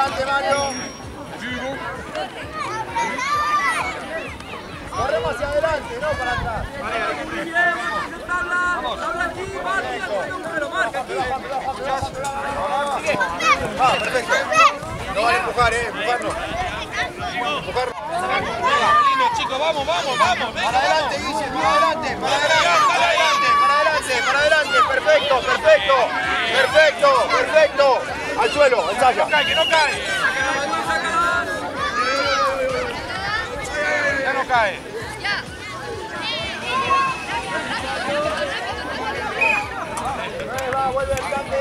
adelante, Mario. Corremos hacia adelante, no para atrás. Va, perfecto. No vale empujar, empujarnos. Empujar. Chicos, vamos. Para adelante, Guille, para adelante. Perfecto. Al suelo, ensaya. Que no cae. Ya no cae. Va, vuelve al cante.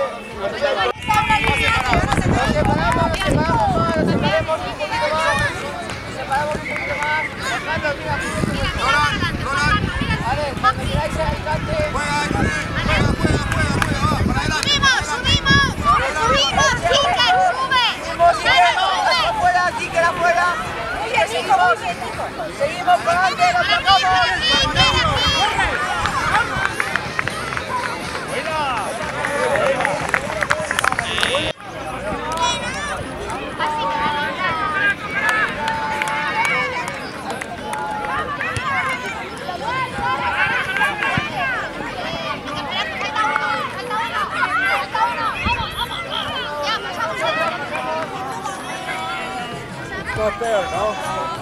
Separamos un poquito más. Roland. Vale, cuando queráis al cante. Juega, para adelante. Subimos. Afuera, Kicker afuera. Seguimos para adelante, lo tocamos. Not there, no?